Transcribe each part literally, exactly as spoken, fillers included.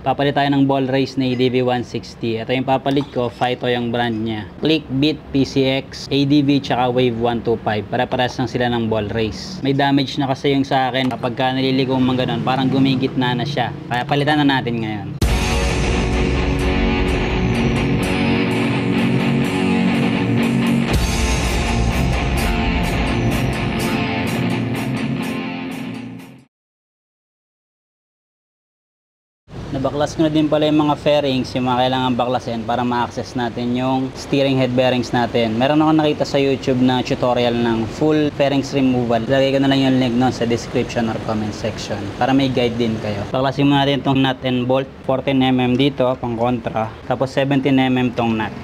Papalit tayo ng ball race na A D V one sixty. Ito yung papalit ko, Fito yung brand niya. Click, Beat, P C X, A D V, tsaka Wave one twenty-five. Para-paras lang sila ng ball race. May damage na kasi yung sa akin. Kapag ka naliligaw mang ganun, parang gumigitna na siya. Kaya palitan na natin ngayon. Nabaklas ko na din pala yung mga fairings, yung mga kailangan baklasin para ma-access natin yung steering head bearings natin. Meron ako nakita sa YouTube na tutorial ng full fairings removal. Ilagay ko na lang yung link nun sa description or comment section para may guide din kayo. Baklasin mo natin itong nut and bolt. fourteen millimeter dito, pang kontra. Tapos seventeen millimeter tong nut.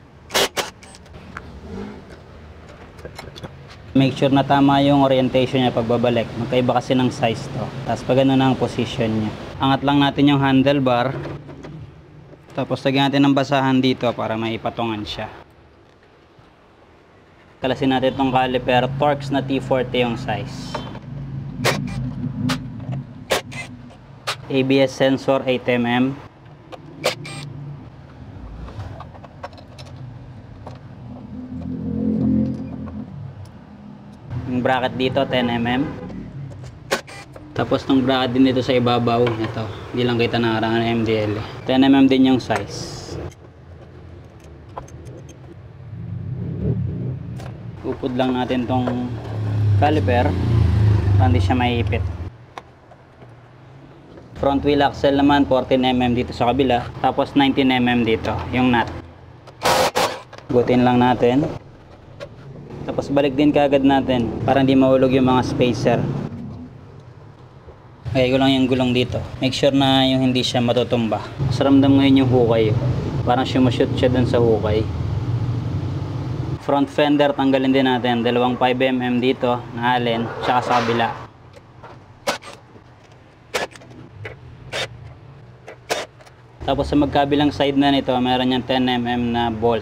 Make sure na tama yung orientation niya pagbabalik. Magkaiba kasi ng size to. Tapos pag ano na ang position niya. Angat lang natin yung handlebar. Tapos lagyan natin ng basahan dito para maipatungan siya. Kalasin natin itong caliper. Torx na T forty yung size. A B S sensor eight millimeter. Yung bracket dito ten millimeter. Tapos tong bracket din dito sa ibabaw, ito, hindi lang kita nakarangan ng M D L. ten millimeter din yung size. Upod lang natin tong caliper para hindi siya maiipit. Front wheel axle naman fourteen millimeter dito sa kabila, tapos nineteen millimeter dito yung nut. Gutin lang natin. Tapos balik din kaagad natin para hindi mahulog yung mga spacer. Okay ko lang yung gulong dito. Make sure na yung hindi siya matutumba. Mas ramdam ngayon yung hukay. Parang sumushoot siya dun sa hukay. Front fender tanggalin din natin. Dalawang five millimeter dito na allen, tsaka sa kabila. Tapos sa magkabilang side na nito, meron yung ten millimeter na bolt.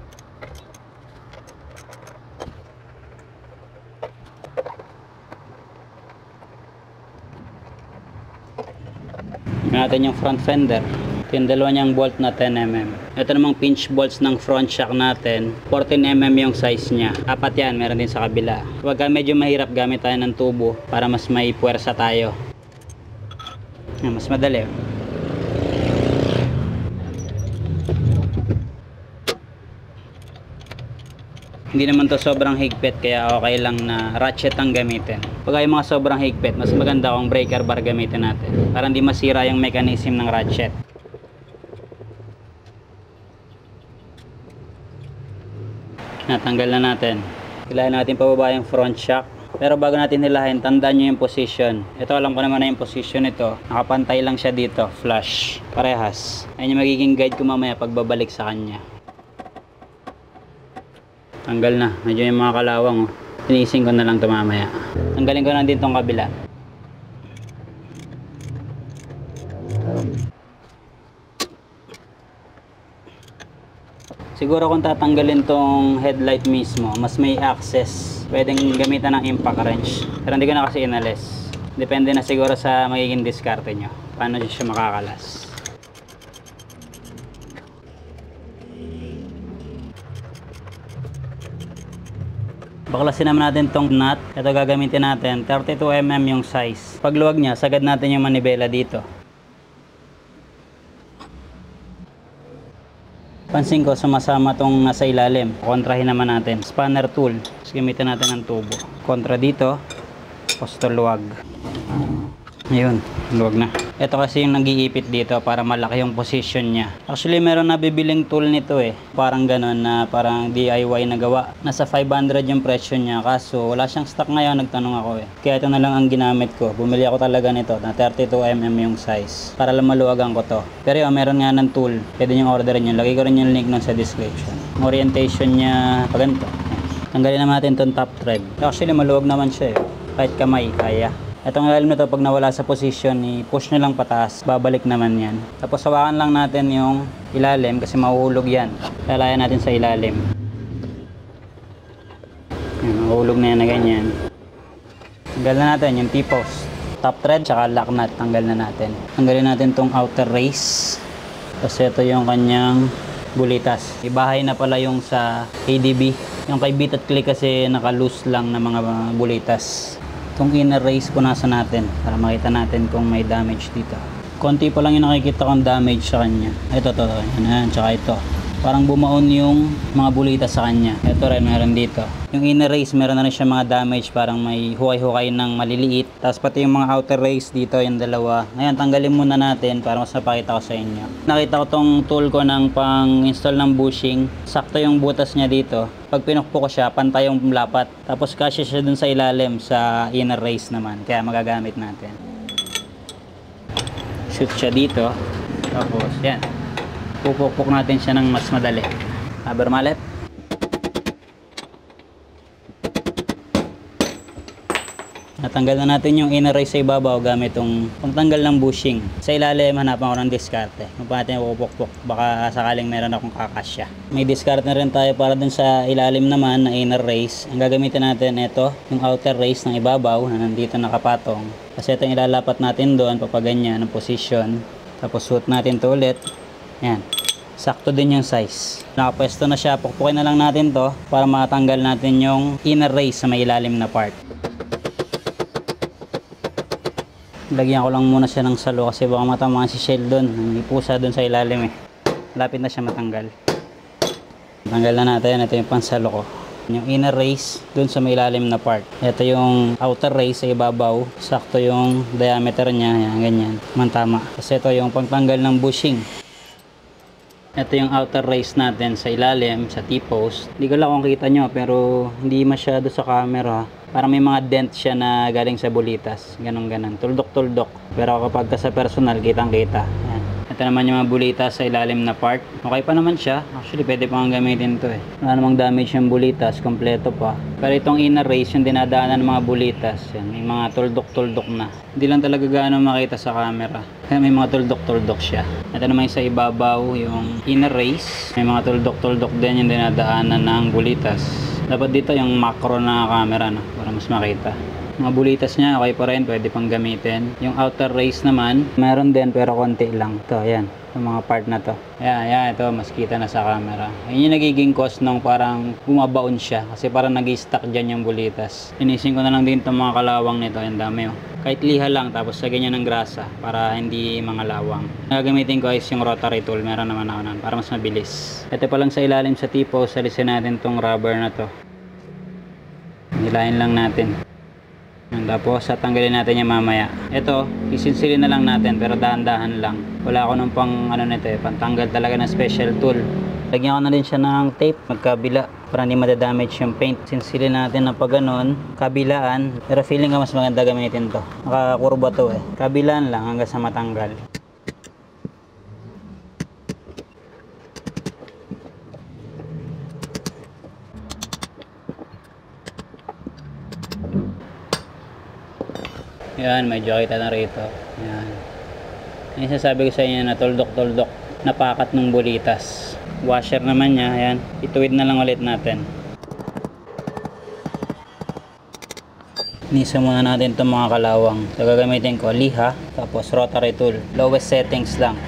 Natin yung front fender. Ito yung dalawa niyang bolt na ten millimeter. Ito namang pinch bolts ng front shock natin. fourteen millimeter yung size niya. Apat yan, meron din sa kabila. Huwag medyo mahirap, gamit tayo ng tubo para mas may puwersa tayo. Yan, mas madali. Hindi naman to sobrang higpit, kaya okay lang na ratchet ang gamitin. Pag ay mga sobrang higpit, mas maganda kung breaker bar gamitin natin para hindi masira yung mechanism ng ratchet. Natanggal na natin. Hilahin natin pababa yung front shock. Pero bago natin hilahin, tandaan nyo yung position. Ito, alam ko naman na yung position nito. Nakapantay lang siya dito, flush. Parehas. Ayun yung magiging guide ko mamaya pagbabalik sa kanya. Tanggal na, medyo yung mga kalawang, oh. Tinising ko na lang ito mamaya. Tanggalin ko na din itong kabila. Siguro kung tatanggalin tong headlight mismo, mas may access. Pwedeng gamitan ng impact wrench. Pero hindi ko na kasi inalis. Depende na siguro sa magiging diskarte nyo. Paano siya makakalas. Baklasin naman natin tong nut. Ito gagamitin natin. thirty-two millimeter yung size. Pag luwag niya, sagad natin yung manibela dito. Pansin ko, sumasama tong nasa ilalim. Kontrahin naman natin. Spanner tool. Tapos gamitin natin ang tubo. Kontra dito. Posto luwag. Ayun, luwag na. Ito kasi yung nag-iipit dito para malaki yung position niya. Actually, meron na bibiling tool nito eh. Parang ganon na parang D I Y na gawa. Nasa five hundred yung presyo niya. Kaso wala siyang stock ngayon, nagtanong ako eh. Kaya ito na lang ang ginamit ko. Bumili ako talaga nito na thirty-two millimeter yung size. Para lang maluwagan ko to. Pero yun, meron nga ng tool. Pwede nyo orderin yun. Lagay ko rin yung link nun sa description. Orientation niya, paganto. Tanggalin naman natin itong top thread. Actually, maluwag naman siya eh. Kahit kamay, kaya. Itong ilalim na to, pag nawala sa position, i-push nyo lang pataas, babalik naman yan. Tapos hawakan lang natin yung ilalim kasi mahuhulog yan. Lalayan natin sa ilalim. Yan, mahuhulog na yan na ganyan. Tanggal na natin yung T-post. top thread, tsaka lock nut, tanggal na natin. Tanggalin natin tong outer race. Tapos ito yung kanyang bulitas. Ibahay na pala yung sa A D B. Yung kay Beat at Click kasi naka-loose lang na mga bulitas. Itong inner race punasan natin para makita natin kung may damage dito. Konti pa lang yung nakikita kong damage sa kanya. Ito, to, to. Yan, tsaka ito. Parang bumaon yung mga bulitas sa kanya. Ito rin, meron dito. Yung inner race, meron na rin siya mga damage. Parang may hukay-hukay ng maliliit. Tapos pati yung mga outer race dito, yung dalawa. Ngayon, tanggalin muna natin para mas napakita ko sa inyo. Nakita ko tong tool ko ng pang-install ng bushing. Sakto yung butas niya dito. Pag pinukpo ko siya, pantay yung lapat. Tapos kasya siya dun sa ilalim, sa inner race naman. Kaya magagamit natin. Shoot siya dito. Tapos, yan. Pupukpok natin siya ng mas madali. Rubber mallet. Natanggal na natin yung inner race sa ibabaw gamit itong pagtanggal ng bushing. Sa ilalim, hanapan ko ng diskarte. Kung paano natin pupukpok, baka sakaling meron akong kakasya. May diskarte na rin tayo para dun sa ilalim naman na inner race. Ang gagamitin natin ito, yung outer race ng ibabaw na nandito nakapatong. Kasi itong ilalapat natin doon, papaganyan ang position. Tapos suot natin ito ulit. Yan. Sakto din yung size. Nakapwesto na siya. Pukpukin na lang natin to para matanggal natin yung inner race sa may ilalim na part. Lagyan ko lang muna siya ng salo kasi baka matamaan si Shell doon. May pusa doon sa ilalim eh. Lapit na siya matanggal. Tanggal na natin. Ito yung pansalo ko. Yung inner race doon sa may ilalim na part. Ito yung outer race sa ibabaw. Sakto yung diameter niya. Yan, ganyan. Mantama. Kasi ito yung pagtanggal ng bushing. Ito yung outer race natin sa ilalim, sa T-post. Hindi ko lang kung kita nyo, pero hindi masyado sa camera. Parang may mga dent siya na galing sa bulitas. Ganun ganon. Tuldok-tuldok. Pero kapag ka sa personal, kitang-kita. Yan. Ito naman yung mga bulitas sa ilalim na part. Okay pa naman siya. Actually, pwede pa nga gamitin to eh. Wala namang damage yung bulitas. Kompleto pa. Pero itong inner race, yung dinadaanan ng mga bulitas. Yan. May mga tuldok-tuldok na. Hindi lang talaga gaano makita sa camera. Kaya may mga tuldok-tuldok siya. Ito naman yung sa ibabaw, yung inner race. May mga tuldok-tuldok din yung dinadaanan ng bulitas. Dapat dito yung macro na camera, no? Para mas makita. Mga bulitas niya, okay pa rin. Pwede pang gamitin. Yung outer race naman, meron din pero konti lang. Ito, ayan. Yung mga part na to. Ayan, ayan. Ito, mas kita na sa camera. Ayan yung nagiging cause nung parang bumabaon siya. Kasi parang nag-i-stuck dyan yung bulitas. Inisin ko na lang din itong mga kalawang nito. Yung dami, oh. Kahit liha lang, tapos lagyan niya ng grasa para hindi mga lawang. Gagamitin ko is yung rotary tool. Meron naman ako nun para mas mabilis. Ito pa lang sa ilalim sa T-post. Salisin natin tong rubber na to. Nilayin lang natin. Tapos tatanggalin natin yung mamaya. Ito, isinsilin na lang natin pero dahan-dahan lang. Wala ako nung pang ano nito eh, pantanggal talaga ng special tool. Lagyan ko na din siya ng tape magkabila para hindi madadamage yung paint. Sinsilin natin na pag ganun, kabilaan. Pero feeling ko mas maganda gamitin to. Nakakurba to eh. Kabilaan lang hanggang sa matanggal. Yan, medyo kita na rito. Yan. Yung sasabi ko sa inyo na tuldok-tuldok napakat ng bulitas. Washer naman niya, yan. Ituwid na lang ulit natin. Nisa muna natin itong mga kalawang. So, gagamitin ko liha, tapos rotary tool. Lowest settings lang.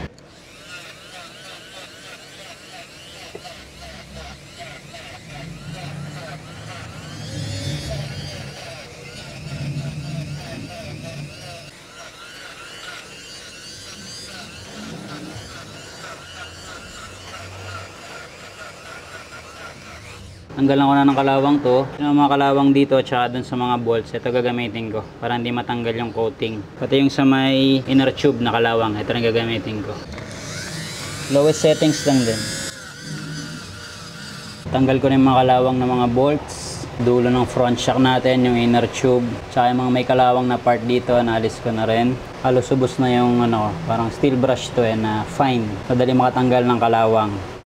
Tanggalan ko na ng kalawang to. Yung mga kalawang dito at saka dun sa mga bolts, ito gagamitin ko para hindi matanggal yung coating. Pati yung sa may inner tube na kalawang, ito rin gagamitin ko. Lowest settings lang din. Tanggal ko na yung mga kalawang ng mga bolts. Dulo ng front shock natin, yung inner tube. Tsaka yung mga may kalawang na part dito, naalis ko na rin. Halos subos na yung ano, parang steel brush to eh, na fine. Madali makatanggal ng kalawang.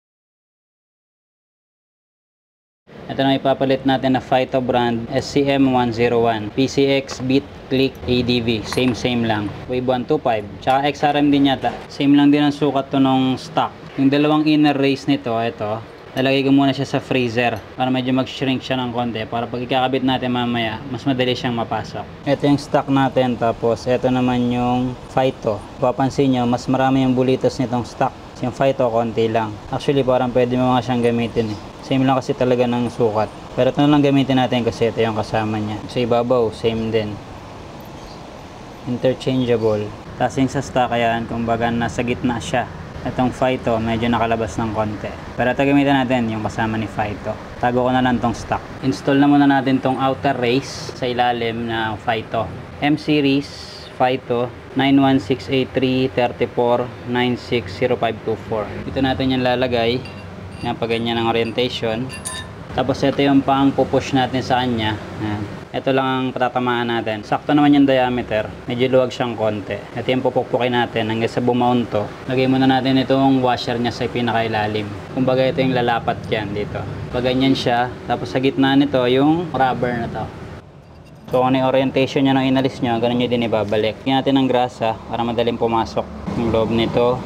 Ito na ipapalit natin na Phyto brand S C M one oh one P C X Beat Click A D V, same same lang, Wave one twenty-five, tsaka X R M din yata, same lang din ang sukat to nung stock. Yung dalawang inner race nito, ito lalagay ko muna siya sa freezer para medyo mag-shrink siya ng konti para pag ikakabit natin mamaya, mas madali siyang mapasok. Ito yung stock natin, tapos ito naman yung Phyto. Papansin nyo, mas marami yung bulitos nitong stock. Yung Phyto, konti lang. Actually, parang pwede mo nga siyang gamitin eh. Same lang kasi talaga ng sukat. Pero ito na lang gamitin natin kasi ito yung kasama niya. Sa ibabaw, same din. Interchangeable. Tapos yung sa stock, ayan, kumbaga nasa gitna siya. Itong Phyto, medyo nakalabas ng konti. Pero ito gamitin natin yung kasama ni Phyto. Tago ko na lang tong stock. Install na muna natin tong outer race sa ilalim ng Phyto. M-Series Phyto nine one six eight three three four nine six zero five two four. Dito natin yan lalagay. Yan, pag ganyan ang orientation. Tapos ito yung pang pupush natin sa kanya. Yan. Ito lang ang patatamaan natin. Sakto naman yung diameter. Medyo luwag siyang konti. Ito yung pupukpukin natin hanggang sa bumount to. Lagay muna natin itong washer niya sa pinakailalim. Kumbaga ito yung lalapat yan dito. Pag ganyan siya, tapos sa gitna nito yung rubber na to. So kung ano yung orientation niya nung inalis nyo, ganun nyo din ibabalik. Lagyan natin ng grasa para madaling pumasok yung loob nito.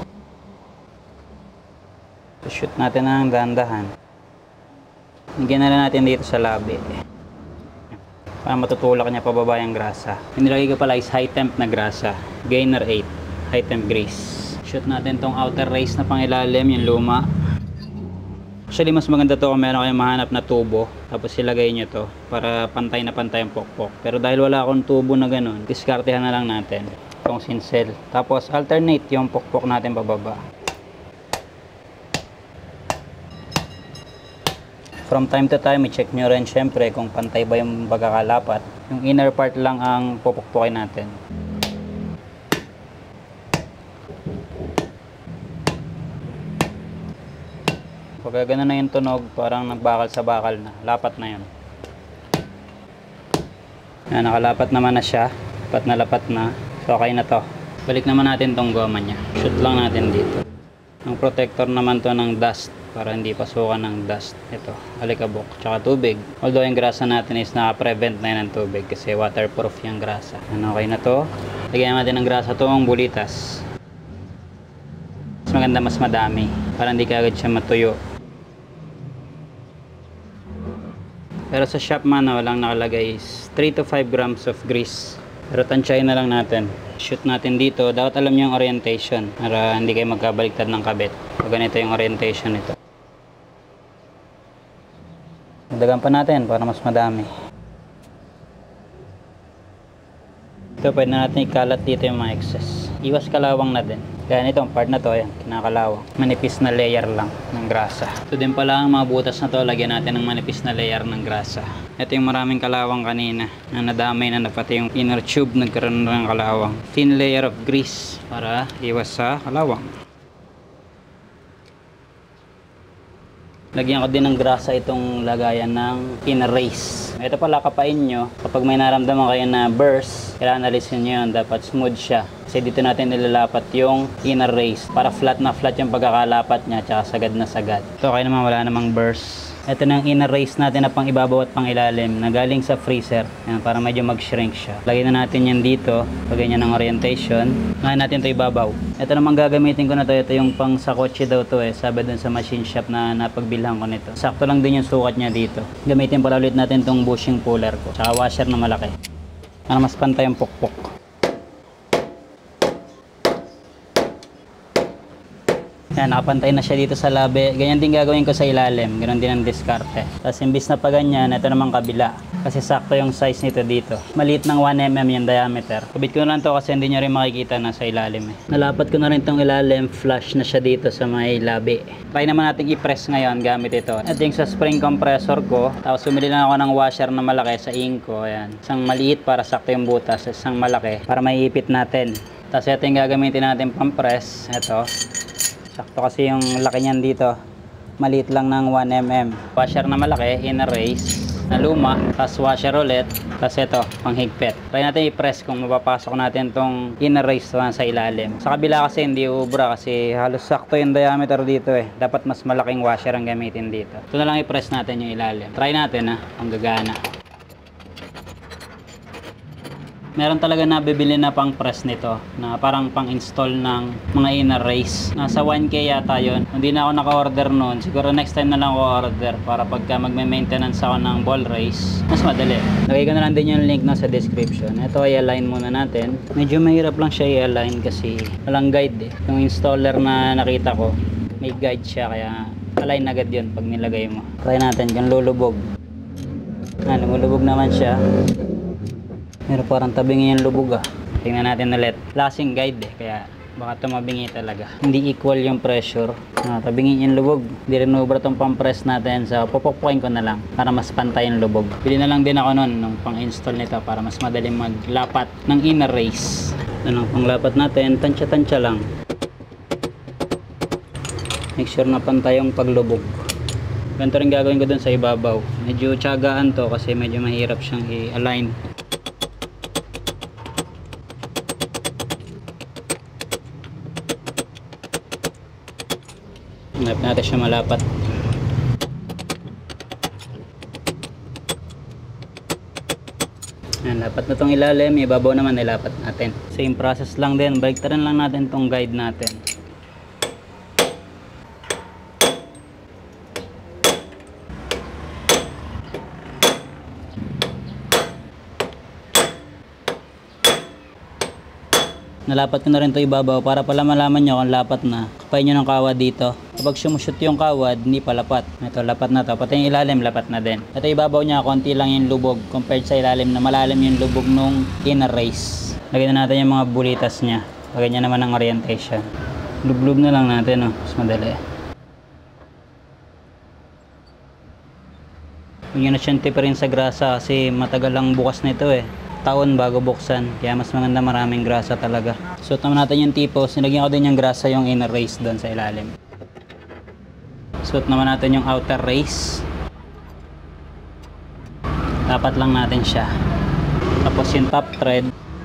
So, shoot natin ng dahan-dahan. Lagyan na lang natin dito sa labi para matutulak niya pababa yung grasa. Yung nilagay ko pala is high temp na grasa, Gainer eight, high temp grease. Shoot natin tong outer race na pangilalim, yung luma. Actually mas maganda to kung meron kayong mahanap na tubo, tapos ilagay nyo to para pantay na pantay yung pokpok. Pero dahil wala akong tubo na ganun, diskartehan na lang natin itong sinsel. Tapos alternate yung pokpok natin pababa. From time to time, i-check nyo rin syempre kung pantay ba yung pagkakalapat. Yung inner part lang ang pupukpukin natin. Pag gano'n na yung tunog, parang nagbakal sa bakal na. Lapat na yun. Yan, nakalapat naman na siya. Lapat na lapat na. So, okay na to. Balik naman natin tong goma niya. Shoot lang natin dito. Ang protector naman to ng dust para hindi pasukan ng dust. Ito, alikabok, tsaka tubig. Although yung grasa natin is naka-prevent na yun ng tubig kasi waterproof yung grasa. Ano, okay na to. Lagyan natin ng grasa itong bulitas. Mas maganda mas madami para hindi kaagad siya matuyo. Pero sa shop manual lang nakalagay is three to five grams of grease. Pero tansyahin na lang natin. Shoot natin dito. Dapat alam nyo yung orientation para hindi kayo magkabaliktad ng kabit. So, ganito yung orientation nito. Dagdagan pa natin para mas madami. Ito, pwede na natin ikalat dito yung mga excess. Iwas kalawang na din. Kaya nitong part na to, ayan, kinakalawang. Manipis na layer lang ng grasa. Ito din pala ang mga butas na to, lagyan natin ng manipis na layer ng grasa. Ito yung maraming kalawang kanina na nadamay na pati yung inner tube nagkaroon ng kalawang. Thin layer of grease para iwas sa kalawang. Lagyan ko din ng grasa itong lagayan ng inner race. Ito pala kapain nyo, kapag may naramdaman kayo na burst, kailangan alisin nyo yun, dapat smooth siya. Kasi dito natin nilalapat yung inner race para flat na flat yung pagkakalapat niya, tsaka sagad na sagad. Ito okay naman, wala namang burst. Ito na yung inner race natin na pang ibabaw at pang ilalim na galing sa freezer. Yan, para medyo mag-shrink siya. Lagyan na natin yan dito. Lagyan niya ng orientation. Ngayon natin ito ibabaw. Ito naman gagamitin ko na to. Ito yung pang sa kotse daw to eh. Sabi dun sa machine shop na napagbilhan ko nito. Sakto lang din yung sukat niya dito. Gamitin pala ulit natin tong bushing puller ko. Tsaka washer na malaki. Para mas pantay yung pukpok. Yan, nakapantay na siya dito sa labi. Ganyan din gagawin ko sa ilalim. Ganon din ang diskarte. Tapos imbis na pa ganyan, ito naman kabila. Kasi sakto yung size nito dito. Maliit ng one millimeter yung diameter. Kubit ko na lang to kasi hindi nyo rin makikita na sa ilalim eh. Nalapat ko na rin tong ilalim. Flush na siya dito sa may labi. Try naman natin i-press ngayon gamit ito. Ito yung sa spring compressor ko. Tapos sumili lang ako ng washer na malaki sa Inco. Ayan. Isang maliit para sakto yung butas. Isang malaki para maiipit natin. Tapos ito yung gagamitin natin pang press. Ito. Sakto kasi yung laki niyan dito. Maliit lang ng one millimeter. Washer na malaki, inner race, na luma, tapos washer ulit, tapos ito, panghigpit. Try natin i-press kung mapapasok natin tong inner race na sa ilalim. Sa kabila kasi hindi ubra kasi halos sakto yung diameter dito eh. Dapat mas malaking washer ang gamitin dito. Ito na lang i-press natin yung ilalim. Try natin ha, ang gagana. Meron talaga nabibili na pang press nito na parang pang install ng mga inner race. Nasa one K yata yun. Hindi na ako naka-order noon. Siguro next time na lang ako order para pagka magme-maintenance ako ng ball race, mas madali. Lagay ko na lang din yung link na sa description. Ito ay align muna natin. Medyo mahirap lang siya i-align kasi walang guide eh. Yung installer na nakita ko, may guide siya kaya align agad yun pag nilagay mo. Try natin kung lulubog. Ah, lumulubog naman siya. Pero parang tabingi yung lubog ah. Tingnan natin ulit. Lasing guide eh, kaya baka tumabingi talaga. Hindi equal yung pressure. Ah, tabingi yung lubog. Hindi rin over itong pang-press natin. So, pupukpukin ko na lang para mas pantay yung lubog. Bili na lang din ako nun nung pang-install nito para mas madaling maglapat ng inner race. Ano, pang-lapat natin, tansya-tansya lang. Make sure na pantay yung paglubog. Ganito rin gagawin ko dun sa ibabaw. Medyo tiyagaan to kasi medyo mahirap siyang i-align. Hanap natin siya malapat. Yan, lapat na tong ilalim, ibabaw naman nilapat natin. Same process lang din, baliktaran lang natin tong guide natin. Nalapat ko na rin ito ibabaw para pala malaman nyo kung lapat na. Kapain nyo ng kawad dito. Kapag sumushoot yung kawad, hindi pa lapat. Ito, lapat na to. Pati yung ilalim, lapat na din. Ito ibabaw niya, konti lang yung lubog compared sa ilalim na malalim yung lubog nung inner race. Lagyan na natin yung mga bulitas niya. Lagyan niya naman ng orientation. Lublub na lang natin, oh. Mas madali. Huwag nyo na siyang tipirin sa grasa kasi matagal lang bukas nito eh. Taon bago buksan, kaya mas maganda maraming grasa talaga. Suot naman natin yung tipos, nilagyan ko din yung grasa yung inner race doon sa ilalim. Suot naman natin yung outer race. Dapat lang natin siya. Tapos yung top thread.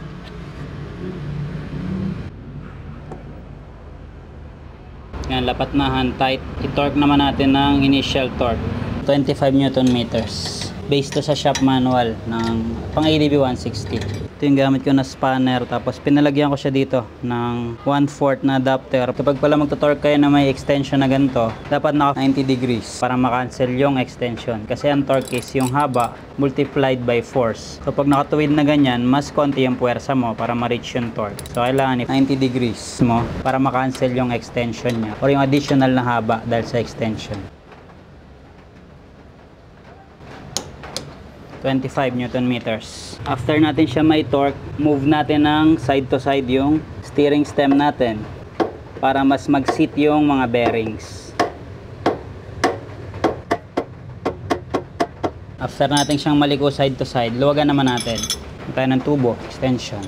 Yan, lapat na hand tight. I-torque naman natin ng initial torque. twenty-five newton meters. Based to sa shop manual ng pang A D B one sixty. Ito yung gamit ko na spanner, tapos pinalagyan ko siya dito ng one fourth na adapter. Kapag pala magto-torque kayo na may extension na ganito, dapat naka ninety degrees para makancel yung extension. Kasi ang torque is yung haba multiplied by force. So pag nakatuwid na ganyan, mas konti yung puwersa mo para ma-reach yung torque. So kailangan ninety degrees mo para makancel yung extension niya or yung additional na haba dahil sa extension. twenty-five newton meters. After natin siya may torque, move natin ng side to side yung steering stem natin para mas mag-seat yung mga bearings. After natin siyang maliko side to side, luwagan naman natin. Tayo ng tubo, extension.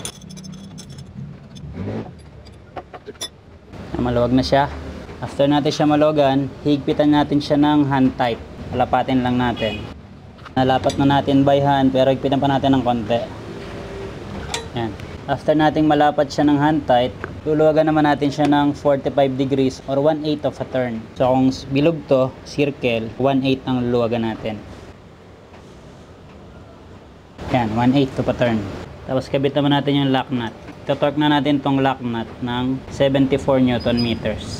Maluwag na siya. After natin siya maluwagan, higpitan natin siya ng hand tight. Alapatin lang natin. Nalapat na natin by hand pero higpitan pa natin ng konti. Yan. After nating malapat siya ng hand tight, luluwagan naman natin siya ng forty-five degrees or one eighth of a turn. So kung bilog to, circle, one eighth ang luluwagan natin. Yan, one eighth of a turn. Tapos kabit naman natin yung lock nut. Ito-torque na natin tong lock nut ng seventy-four newton meters.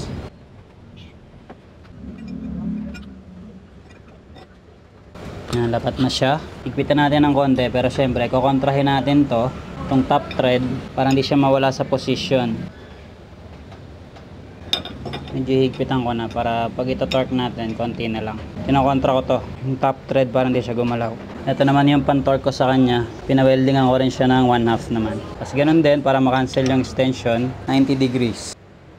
Yan, lapat na siya. Higpitan natin ng konti pero syempre kukontrahin natin to, itong top thread para hindi siya mawala sa position. Medyo higpitan ko na para pag ito-torque natin, konti na lang. Kinokontra ko to, yung top thread para hindi siya gumalaw. Ito naman yung pan-torque ko sa kanya. Pinaweldingan ko rin siya ng one half naman. Tapos ganun din para makancel yung extension, ninety degrees.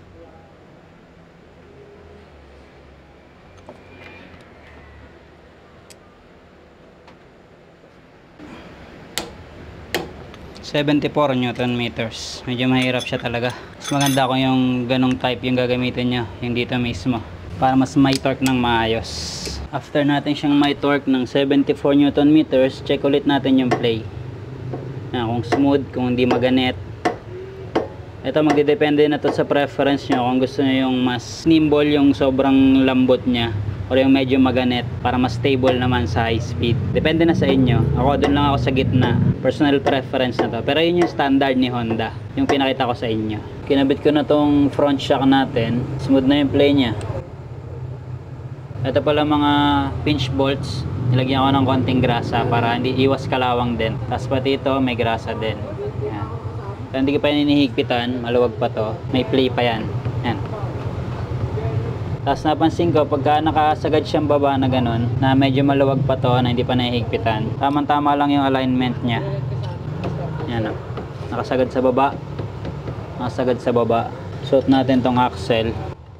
seventy-four newton meters. Medyo mahirap siya talaga. Mas maganda kung yung ganong type yung gagamitin nyo, yung dito mismo, para mas may torque ng maayos. After natin siyang may torque ng seventy-four newton meters, check ulit natin yung play. Yan, kung smooth, kung hindi maganit. Ito magdidepende na to sa preference nyo. Kung gusto nyo yung mas nimble, yung sobrang lambot nya, or yung medyo maganet para mas stable naman sa high speed. Depende na sa inyo. Ako doon lang ako sa gitna. Personal preference na to. Pero yun yung standard ni Honda. Yung pinakita ko sa inyo. Kinabit ko na tong front shock natin. Smooth na yung play niya. Ito pala mga pinch bolts. Nilagyan ko ng konting grasa para hindi iwas kalawang din. Tapos pati ito may grasa din. Yan. So, hindi ko pa hinihigpitan. Maluwag pa to. May play pa yan. Yan. Tapos napansin ko, pagka nakasagad siyang baba na ganun, na medyo maluwag pa to, na hindi pa nahihigpitan, tamang-tama lang yung alignment niya. Yan o. Nakasagad sa baba. Nakasagad sa baba. Suot natin tong axle.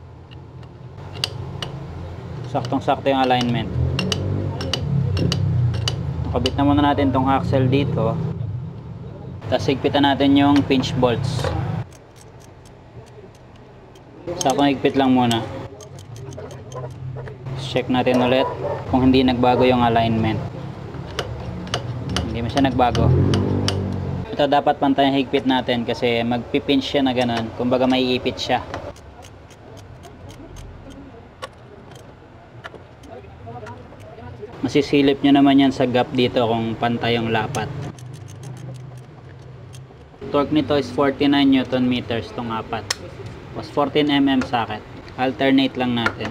Saktong-sakto yung alignment. Nakabit na muna natin tong axle dito. Tapos higpitan natin yung pinch bolts. Saktong higpit lang muna. Check natin ulit kung hindi nagbago yung alignment. Hindi mo siya nagbago. Ito dapat pantay ang higpit natin kasi magpipinch siya na ganun. Kumbaga maiipit siya. Masisilip nyo naman yan sa gap dito kung pantay yung lapat. Torque nito is forty-nine newton meters tong apat. Was fourteen millimeter socket. Alternate lang natin.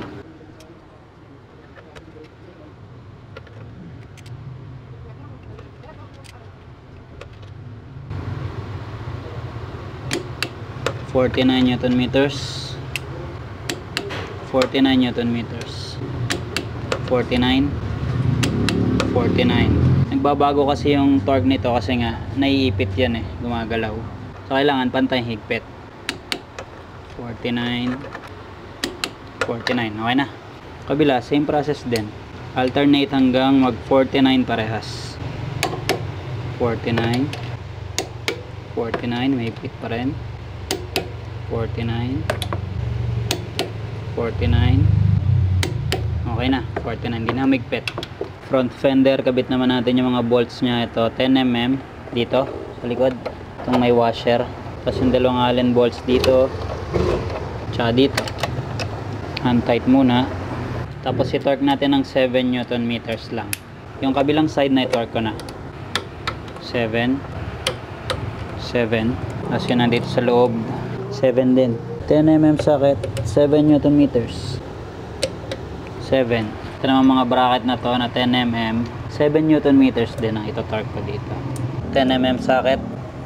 forty-nine newton meters. forty-nine newton meters. forty-nine. forty-nine. Nagbabago kasi yung torque nito kasi nga naiipit yan eh, gumagalaw. So kailangan pantay higpit. forty-nine. forty-nine. Okay na. Kabila, same process din. Alternate hanggang mag forty-nine parehas. forty-nine. forty-nine, may higpit pa rin. forty-nine. forty-nine. Okay na, forty-nine. Hindi na higpit. Front fender, kabit naman natin yung mga bolts nya. Ito ten millimeter dito sa likod. Itong may washer. Tapos yung dalawang allen bolts dito tsaka dito. Hand tight muna. Tapos i-torque natin ng seven newton meters lang. Yung kabilang side na i-torque ko na seven seven. Tapos yun nandito sa loob seven din. ten millimeter socket, seven newton meters. seven. Ito naman mga bracket na to na ten millimeter, seven newton meters din ang ito-torque ko dito. ten millimeter socket,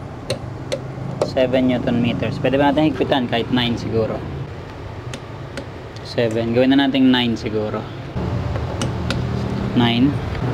seven newton meters. Pwede ba natin higpitan kahit nine siguro? seven. Gawin na natin nine siguro. nine.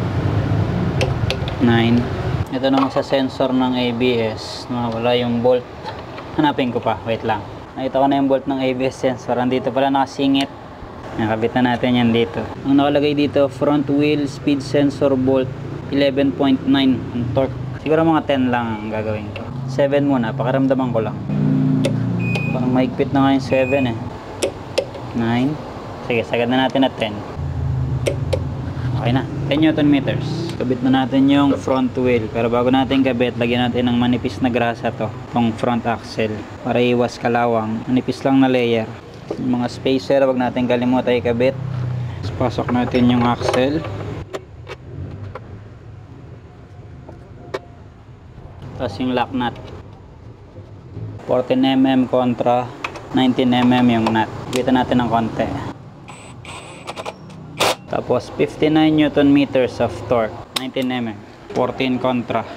nine. Ito naman sa sensor ng A B S. Nawala yung bolt. Hanapin ko pa. Wait lang. Nakita ko na yung bolt ng A B S sensor. Andito pala nakasingit. Nakabit na natin yan dito. Ang nakalagay dito, front wheel speed sensor bolt eleven point nine ang torque. Siguro mga ten lang ang gagawin ko. seven muna, pakiramdaman ko lang. Parang mahigpit na nga yung seven eh. nine. Sige, sagad na natin na ten. Okay na, ten newton meters. Kabit na natin yung front wheel. Pero bago natin kabit, lagyan natin ng manipis na grasa to. Itong front axle. Para iwas kalawang. Manipis lang na layer. Yung mga spacer, wag natin kalimutan ikabit. Pasok natin yung axle. Tapos yung lock nut. fourteen millimeter kontra, nineteen millimeter yung nut. Bitan natin ng konti. Tapos fifty-nine newton meters of torque, nineteen millimeter, fourteen kontra.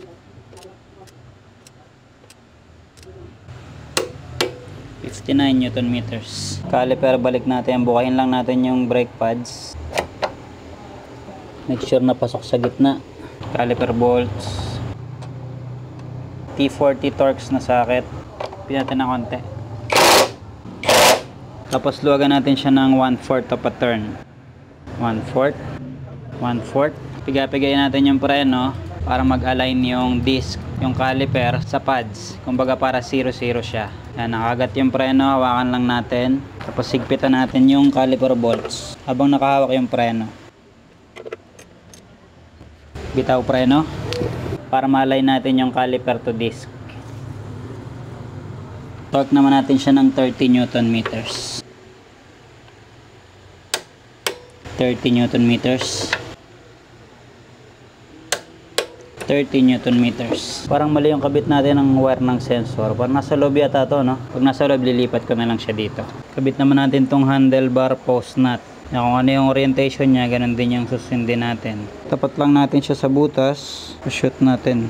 fifty-nine newton meters. Caliper, balik natin. Bukayin lang natin yung brake pads. Make sure na pasok sa gitna. Caliper bolts. T forty Torx na socket. Pin natin ng konti. Tapos luwagan natin siya ng one fourth of a turn. one fourth. one fourth. Piga-pigayin natin yung preno para mag-align yung disc, yung caliper sa pads. Kumbaga para zero zero siya. Yan, nakagat yung preno, hawakan lang natin. Tapos higpitan natin yung caliper bolts habang nakahawak yung preno. Bitaw preno para ma-align natin yung caliper to disc. Torque naman natin siya ng thirty newton meters. thirty newton meters. thirty newton meters. Parang mali yung kabit natin ng wire ng sensor. Parang nasa loob yata to, no? Pag nasa loob, lilipat ko na lang siya dito. Kabit naman natin tong handlebar post nut. Yan, kung ano yung orientation niya, ganun din yung susundin natin. Tapat lang natin siya sa butas. Shoot natin.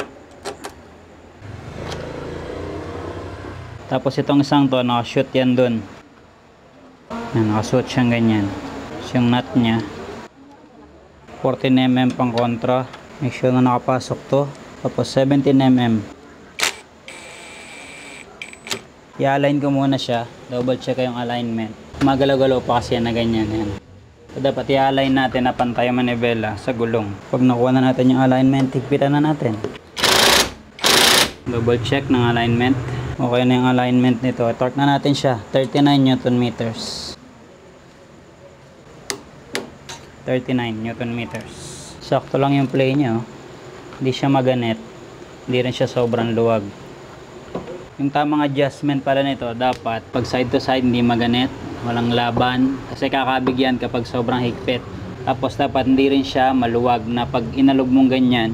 Tapos itong isang to, nakashoot yan dun. Yan, nakashoot siyang ganyan. So, yung nut niya. fourteen millimeters pang kontra. Make sure na nakapasok to. Tapos seventeen millimeters. I-align ko muna siya. Double check yung alignment. Magalaw-galaw pa kasi yan na ganyan. Yan. So, dapat i-align natin na pantay ang manibela sa gulong. Pag nakuha na natin yung alignment, higpitan na natin. Double check ng alignment. Okay na yung alignment nito. Torque na natin siya. thirty-nine newton meters. thirty-nine newton meters. Sakto lang yung play niya, oh. Hindi siya maganet, hindi rin siya sobrang luwag. Yung tamang adjustment pala nito, dapat pag side to side hindi maganet, walang laban, kasi kakabigyan kapag sobrang higpit. Tapos dapat hindi rin siya maluwag, na pag inalog mong ganyan,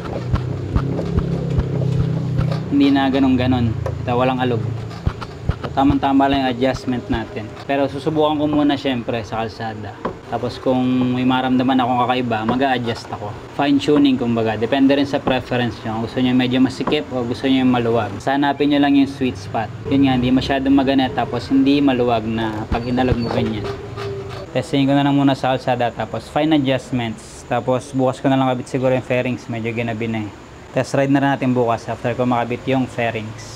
hindi na ganun ganon, ito walang alog. So, tamang tama lang yung adjustment natin. Pero susubukan ko muna syempre sa kalsada. Tapos kung may maramdaman akong kakaiba, mag-a-adjust ako. Fine tuning kumbaga. Depende rin sa preference nyo. Kung gusto nyo medyo masikip o gusto nyo yung maluwag. Hanapin nyo lang yung sweet spot. Yun nga, hindi masyadong maganet tapos hindi maluwag na pag inalog mo ganyan. Testing ko na lang muna sa kalsada tapos fine adjustments. Tapos bukas ko na lang kabit siguro yung fairings. Medyo ginabi na eh. Test ride na rin natin bukas after ko makabit yung fairings.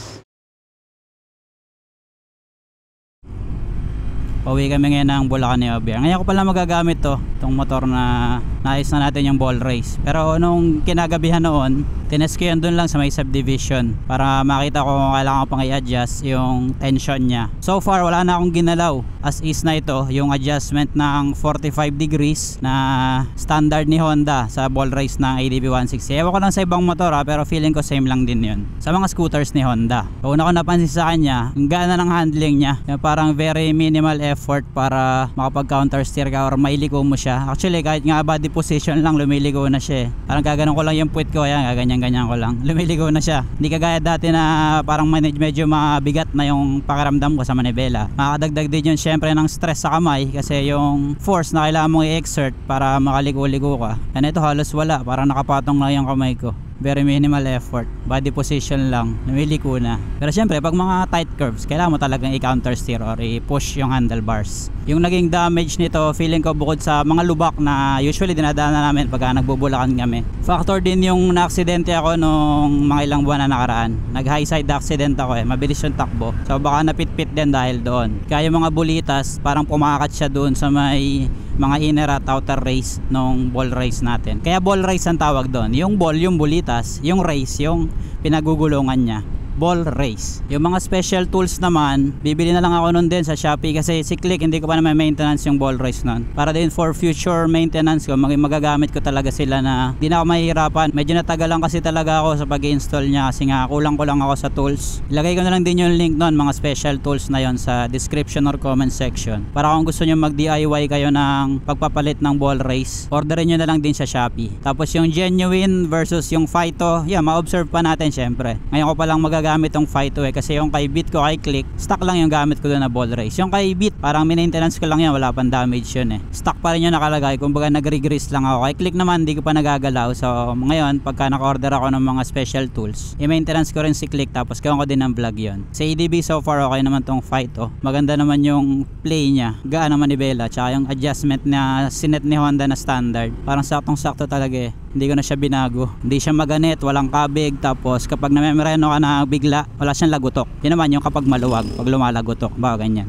Pauwi kami ngayon ng Bulacan ni Obier. Ngayon ko pala magagamit to, itong motor na naayos na natin yung ball race. Pero nung kinagabihan noon, tinest ko yun dun lang sa may subdivision para makita ko kung kailangan ko pang i-adjust yung tension niya. So far wala na akong ginalaw. As is na ito, yung adjustment ng forty-five degrees na standard ni Honda sa ball race ng A D B one sixty. Ewan ko lang sa ibang motor ha, pero feeling ko same lang din yun sa mga scooters ni Honda. Una ko napansin sa kanya, yung gana ng handling niya, yung parang very minimal effort para makapag counter steer ka or mailiko mo siya. Actually kahit nga body position lang, lumiliko na siya eh. Parang gaganon ko lang yung puwit ko, ayan, gaganyan ganyan ko lang, lumiliko na siya. Hindi kagaya dati na parang medyo mabigat na yung pakiramdam ko sa manibela. Makakadagdag din yun syempre ng stress sa kamay kasi yung force na kailangan mong i-exert para makaliko-liko ka. And ito halos wala, parang nakapatong lang yung kamay ko. Very minimal effort, body position lang, lumiliko na. Pero syempre pag mga tight curves, kailangan mo talagang i-counter steer or i-push yung handlebars. Yung naging damage nito, feeling ko bukod sa mga lubak na usually dinadaanan namin pagka nagbubulakan kami, factor din yung na-aksidente ako nung mga ilang buwan na nakaraan. Nag high side accident ako eh, mabilis yung takbo, so baka napit-pit din dahil doon. Kaya yung mga bulitas parang pumakat siya doon sa may mga inner at outer race nung ball race natin. Kaya ball race ang tawag doon. Yung ball yung bulitas, yung race yung pinagugulungan niya. Ball race. Yung mga special tools naman, bibili na lang ako nun din sa Shopee kasi si Click hindi ko pa naman maintenance yung ball race nun. Para din for future maintenance ko, mag magagamit ko talaga sila na di na ako mahihirapan. Medyo natagal lang kasi talaga ako sa pag-install niya kasi nga kulang ko lang ako sa tools. Ilagay ko na lang din yung link nun, mga special tools na yon sa description or comment section. Para kung gusto nyo mag D I Y kayo ng pagpapalit ng ball race, orderin nyo na lang din sa Shopee. Tapos yung genuine versus yung Phyto, yeah, ma-observe pa natin syempre. Ngayon ko pa lang magagamit gamit tong Phyto eh, kasi yung kay Beat ko, kay Click, stock lang yung gamit ko doon na ball race. Yung kay Beat, parang maintenance ko lang yan, wala pang damage yun eh. Stock pa rin yun nakalagay, kumbaga nagre-grease lang ako. Kay Click naman, hindi ko pa nagagalaw. So ngayon, pagka naka-order ako ng mga special tools, i-maintenance ko rin si Click, tapos gawin ko din ng vlog yun. Sa A D B so far, okay naman tong Phyto. Maganda naman yung play niya, gaan naman ni Bella, tsaka yung adjustment na sinet ni Honda na standard. Parang saktong-sakto talaga eh. Hindi ko na siya binago. Hindi siya maganet, walang kabig. Tapos kapag namemoreno ka na bigla, wala siyang lagutok. Yun naman yung kapag maluwag, pag lumalagutok, baka ganyan.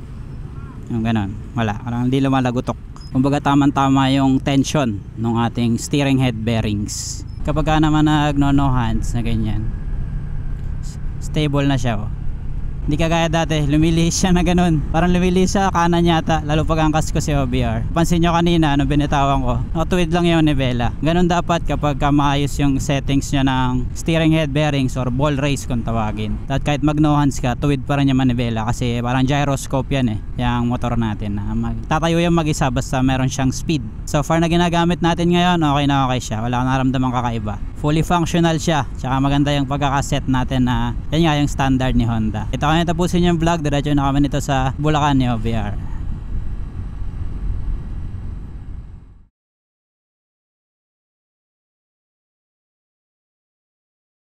Yung ganon, wala. Parang hindi lumalagutok. Kumbaga tamang-tama yung tension ng ating steering head bearings. Kapag ka naman nag no no hands na ganyan, stable na siya oh. Hindi kagaya dati, lumilihis siya na ganun. Parang lumilihis sa kanan yata, lalo pag angkas ko si O B R. Pansin nyo kanina, ano binitawan ko, nakatuwid lang yung nivela. Ganun dapat kapag ka maayos yung settings nyo ng steering head bearings or ball race kung tawagin. At kahit mag no hands ka, tuwid pa rin yung manivela kasi parang gyroscope yan eh, yung motor natin. Na mag tatayo yung mag-isa basta meron siyang speed. So far na ginagamit natin ngayon, okay na okay siya. Wala akong naramdamang kakaiba. Fully functional siya. Tsaka maganda yung pagkakaset natin na yan nga yung standard ni Honda. Ito kami tapusin yung vlog. Diretso na kami nito sa Bulacan ni O B R.